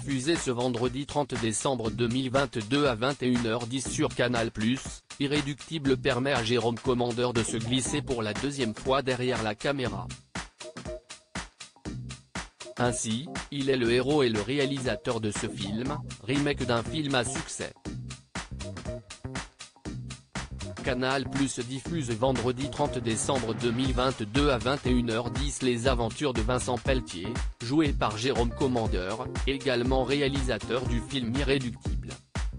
diffusé ce vendredi 30 décembre 2022 à 21h10 sur Canal+, Irréductible permet à Jérôme Commandeur de se glisser pour la deuxième fois derrière la caméra. Ainsi, il est le héros et le réalisateur de ce film, remake d'un film à succès. Canal+ diffuse vendredi 30 décembre 2022 à 21h10 les aventures de Vincent Pelletier, joué par Jérôme Commandeur, également réalisateur du film Irréductible.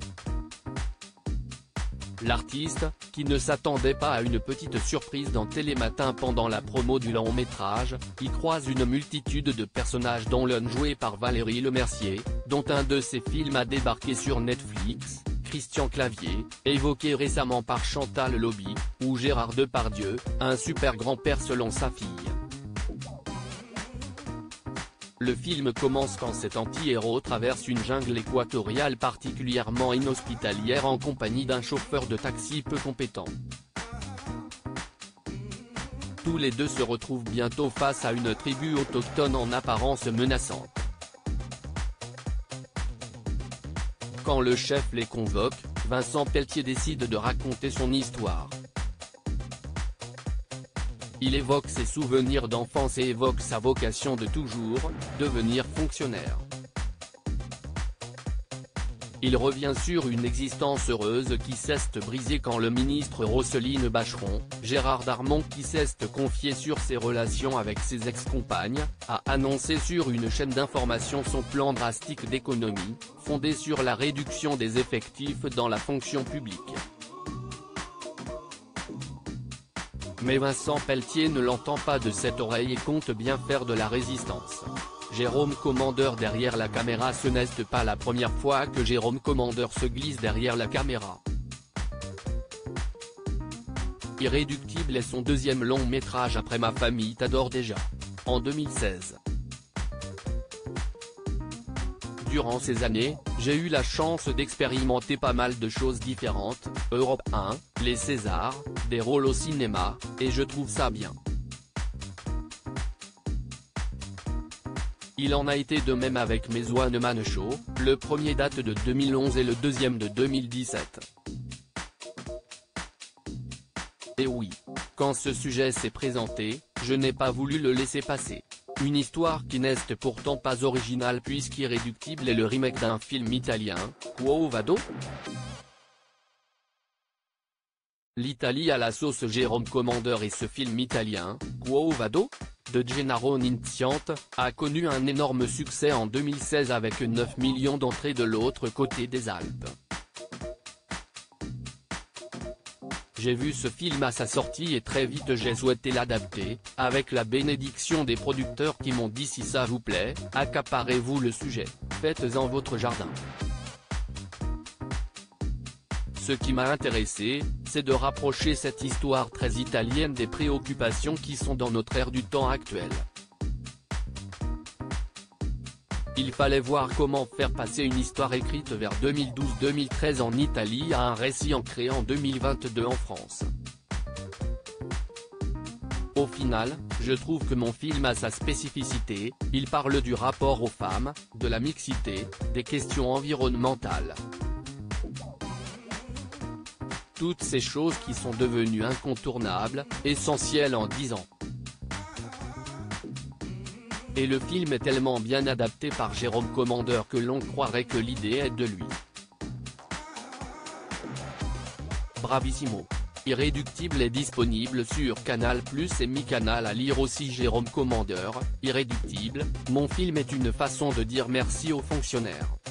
L'artiste, qui ne s'attendait pas à une petite surprise dans Télématin pendant la promo du long-métrage, y croise une multitude de personnages dont l'un joué par Valérie Lemercier, dont un de ses films a débarqué sur Netflix, Christian Clavier, évoqué récemment par Chantal Lobby, ou Gérard Depardieu, un super grand-père selon sa fille. Le film commence quand cet anti-héros traverse une jungle équatoriale particulièrement inhospitalière en compagnie d'un chauffeur de taxi peu compétent. Tous les deux se retrouvent bientôt face à une tribu autochtone en apparence menaçante. Quand le chef les convoque, Vincent Pelletier décide de raconter son histoire. Il évoque ses souvenirs d'enfance et évoque sa vocation de toujours, devenir fonctionnaire. Il revient sur une existence heureuse qui cesse de briser quand le ministre Roselyne Bachelot, Gérard Darmon qui cesse de confier sur ses relations avec ses ex-compagnes, a annoncé sur une chaîne d'information son plan drastique d'économie, fondé sur la réduction des effectifs dans la fonction publique. Mais Vincent Pelletier ne l'entend pas de cette oreille et compte bien faire de la résistance. Jérôme Commandeur derrière la caméra. Ce n'est pas la première fois que Jérôme Commandeur se glisse derrière la caméra. Irréductible est son deuxième long métrage après Ma famille t'adore déjà, en 2016. Durant ces années, j'ai eu la chance d'expérimenter pas mal de choses différentes, Europe 1, les Césars, des rôles au cinéma, et je trouve ça bien. Il en a été de même avec mes One Man Show, le premier date de 2011 et le deuxième de 2017. Et oui, quand ce sujet s'est présenté, je n'ai pas voulu le laisser passer. Une histoire qui n'est pourtant pas originale puisqu'Irréductible est le remake d'un film italien, Quo Vado? L'Italie à la sauce Jérôme Commandeur et ce film italien, Quo Vado? De Gennaro Nunziante, a connu un énorme succès en 2016 avec 9 millions d'entrées de l'autre côté des Alpes. J'ai vu ce film à sa sortie et très vite j'ai souhaité l'adapter, avec la bénédiction des producteurs qui m'ont dit si ça vous plaît, accaparez-vous le sujet, faites-en votre jardin. Ce qui m'a intéressé, c'est de rapprocher cette histoire très italienne des préoccupations qui sont dans notre ère du temps actuel. Il fallait voir comment faire passer une histoire écrite vers 2012-2013 en Italie à un récit ancré en 2022 en France. Au final, je trouve que mon film a sa spécificité, il parle du rapport aux femmes, de la mixité, des questions environnementales. Toutes ces choses qui sont devenues incontournables, essentielles en 10 ans. Et le film est tellement bien adapté par Jérôme Commandeur que l'on croirait que l'idée est de lui. Bravissimo. Irréductible est disponible sur Canal+ et MyCanal. À lire aussi Jérôme Commandeur, Irréductible, mon film est une façon de dire merci aux fonctionnaires.